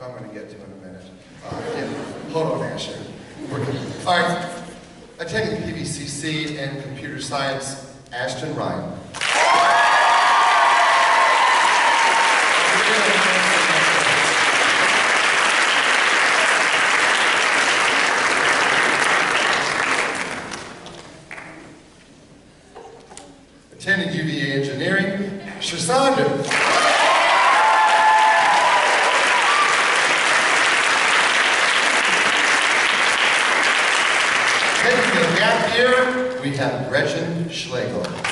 who I'm going to get to in a minute. Hold on, Asher. All right. Attending PVCC and Computer Science, Ashton Ryan. Attending UVA Engineering, Shasanda. Taking the gap year, we have Gretchen Schlegel.